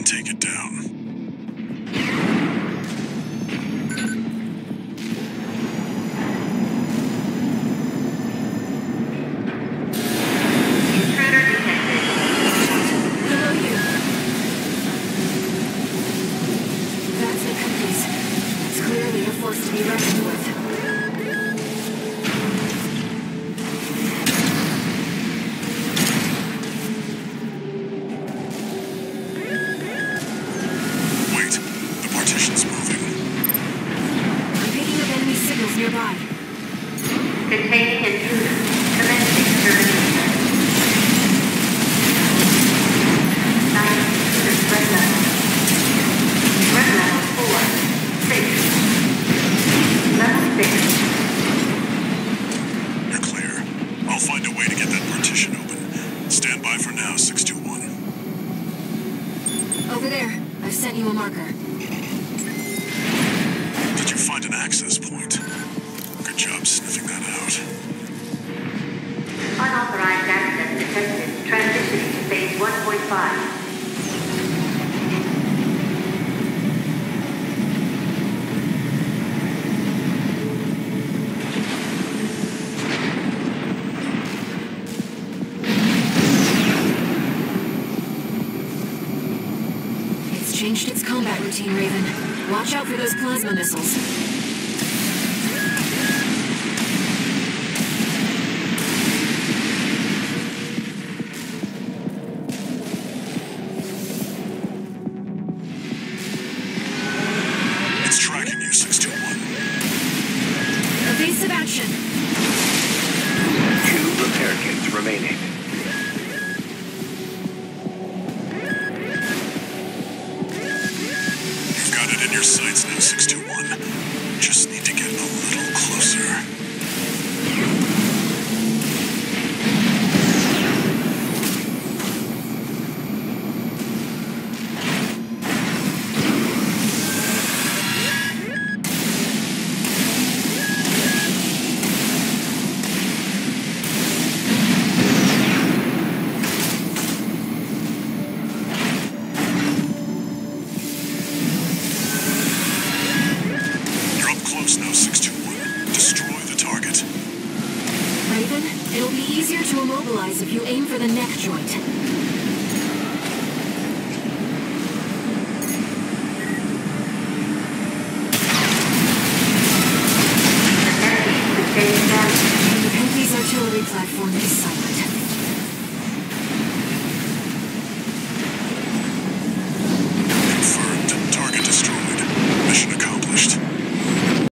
can take it down. Intruder detected. Below you. That's the countries. It's clearly a force to be reckoned with. Wait, the partition's moving. I'm picking up enemy signals nearby. Containing intruder. Commencing termination. Nine intruders red level. Red level 4. 6. Level 6. You're clear. I'll find a way to get that partition open. Stand by for now, 621. Over there. I've sent you a marker. Did you find an access point? Good job sniffing that out. Unauthorized access detected. Transitioning to phase 1.5. It's changed its combat routine, Raven. Watch out for those plasma missiles. It's tracking you, 621. Evasive action. 2 repair kits remaining. You've got it in your sights now, 621. Just need to get a little closer. You're up close now, 621. Destroy the target. Raven, it'll be easier to immobilize if you aim for the neck joint. Enemy sustained damage. The Henry's artillery platform is silent.